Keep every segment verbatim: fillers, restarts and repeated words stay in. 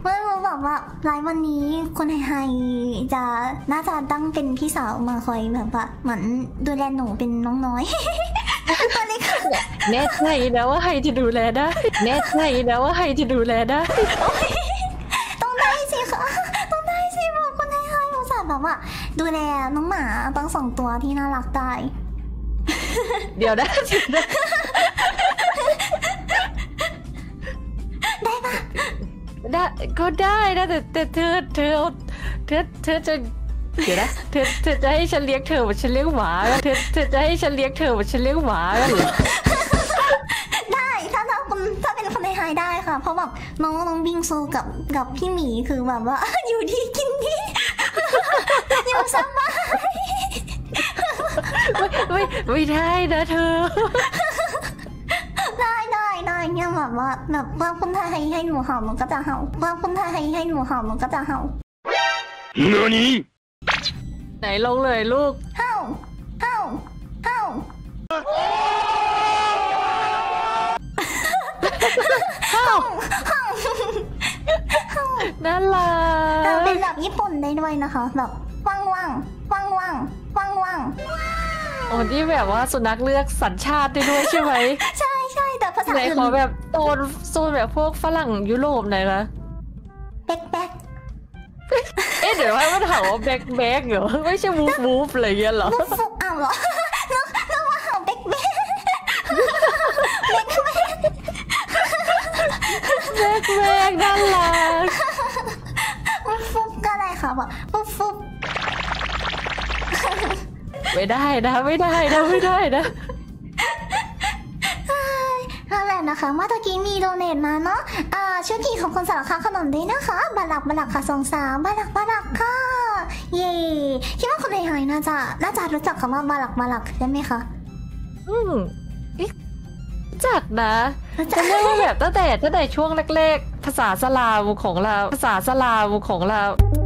เมื่อรู้แบบว่าไลฟ์วันนี้คนไทยจะน่าจะตั้งเป็นพี่สาวมาคอยแบบว่าเหมือนดูแลหนูเป็นน้องน้อยตอนนี้ค่ะแน่ใจนะว่าใครจะดูแลได้แน่ใจนะว่าใครจะดูแลได้ต้องได้สิค่ะต้องได้สิบอกคนไทยให้อุตส่าห์แบบว่าดูแลน้องหมาตั้งสองตัวที่น่ารักได้เดี๋ยวนะได้ปะได้ก็ได้นะแต่แต่เธอเธอเธอเธอจะเดี๋ยวนะเธอเธอจะให้ฉันเลี้ยงเธอเหมือนฉันเลี้ยงหมาเธอเธอจะให้ฉันเลี้ยงเธอเหมือนฉันเลี้ยงหมาหรือได้ถ้าถ้าคุณถ้าเป็นคนไทยได้ค่ะเพราะแบบน้องน้องบิงซูกับกับพี่หมีคือแบบว่าอยู่ดีกินดีอยู่สบายไม่ไม่ไม่ได้นะเธอได้ได้ได้เนี่ยแบบว่าแบบว่าคนไทยให้หนูเห่ามันก็จะเห่าว่าคนไทยให้หนูเห่ามันก็จะเห่าเนื้อนี้ไหนลงเลยลูกเห่าเห่าเห่าเห่าน่ารักเป็นแบบญี่ปุ่นได้ด้วยนะคะแบบว่างว่างว่างว่างว่างว่างโอ้นี่แบบว่าสุนัขเลือกสัญชาติได้ด้วยใช่ไหมใช่ใช่แต่ภาษาอื่นขอแบบโซนโซนแบบพวกฝรั่งยุโรปหน่อยนะแบ็คแบ็คเอ๊ะเดี๋ยวให้มันถามว่าแบ็คแบ็คเหรอไม่ใช่วูฟวูฟอะไรเงี้ยเหรอวูฟวูฟอ้าวเหรอน้องน้องว่าหาแบ็คแบ็คแบ็คแบ็คแบ็คแบ็คน่ารักวูฟวูฟก็ได้ค่ะแบบวูฟวูฟไม่ได้นะไม่ได้นะไม่ได้นะนั่นแหละนะคะเมื่อตะกี้มีโดเนทมาเนาะอ่าช่วยกี่ของคนสารคาขนมด้วยนะคะบาลักบาลักค่ะสองสามบาลักบาลักค่ะเย่คิดว่าคนไทยน่าจะน่าจะรู้จักคำว่าบาลักบาลักใช่ไหมคะอืมจักนะจะเรียกว่าแบบตั้งแต่ตั้งแต่ช่วงแรกๆภาษาสลาวของเราภาษาสลาวของเรา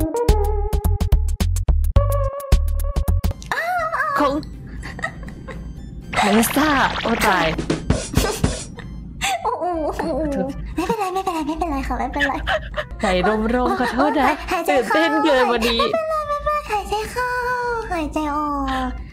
ของเมซ่าโอ้ตายโอ้โหไม่เป็นไรไม่เป็นไรไม่เป็นไรค่ะไม่เป็นไรใจร่มๆขอโทษนะตื่นเต้นเกินวันนี้ไม่เป็นไรไม่เป็นไรหายใจเข้าหายใจออก